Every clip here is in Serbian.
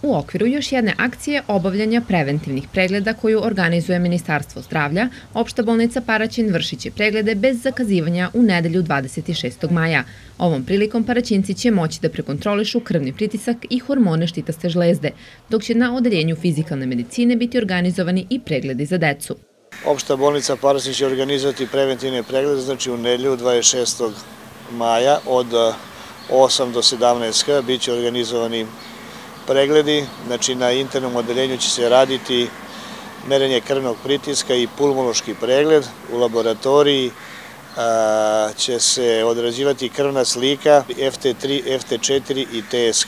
U okviru još jedne akcije obavljanja preventivnih pregleda koju organizuje Ministarstvo zdravlja, Opšta bolnica Paraćin vršit će preglede bez zakazivanja u nedelju 26. maja. Ovom prilikom Paraćinci će moći da prekontrolišu krvni pritisak i hormone štitaste žlezde, dok će na odeljenju fizikalne medicine biti organizovani i pregledi za decu. Opšta bolnica Paraćin će organizovati preventivne preglede, znači u nedelju 26. maja od 8 do 17 bit će organizovani pregledi, znači na internom odeljenju će se raditi merenje krvnog pritiska i pulmološki pregled. U laboratoriji će se odrađivati krvna slika FT3, FT4 i TSH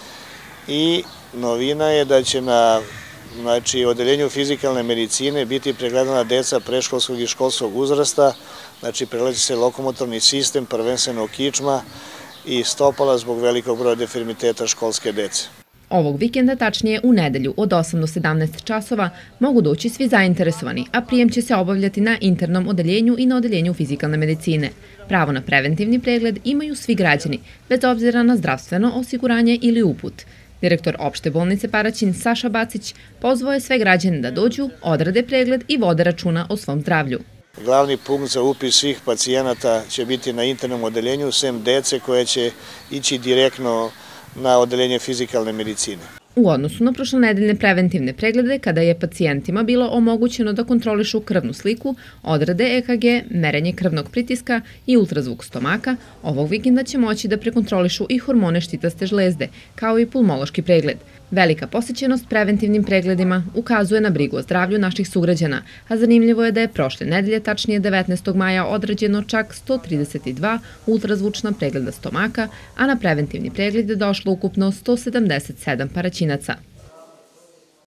i novina je da će na odeljenju fizikalne medicine biti pregledana deca predškolskog i školskog uzrasta, znači pregledat će se lokomotorni sistem, prvenstveno kičma i stopala zbog velikog broja deformiteta školske dece. Ovog vikenda, tačnije u nedelju od 8 do 17 časova, mogu doći svi zainteresovani, a prijem će se obavljati na internom odeljenju i na odeljenju fizikalne medicine. Pravo na preventivni pregled imaju svi građani, bez obzira na zdravstveno osiguranje ili uput. Direktor Opšte bolnice Paraćin Saša Bacić pozvao je sve građane da dođu, odrade pregled i vode računa o svom zdravlju. Glavni punkt za upis svih pacijenata će biti na internom odeljenju, sem dece koje će ići direktno na odeljenje fizikalne medicine. U odnosu na prošlonedeljne preventivne preglede, kada je pacijentima bilo omogućeno da kontrolišu krvnu sliku, odrade EKG, merenje krvnog pritiska i ultrazvuk stomaka, ovog vikenda će moći da prekontrolišu i hormone štitaste žlezde, kao i pulmološki pregled. Velika posjećenost preventivnim pregledima ukazuje na brigu o zdravlju naših sugrađana, a zanimljivo je da je prošle nedelje, tačnije 19. maja, odrađeno čak 132 ultrazvučna pregleda stomaka, a na preventivni pregled je došlo ukupno 177 Paraćinaca.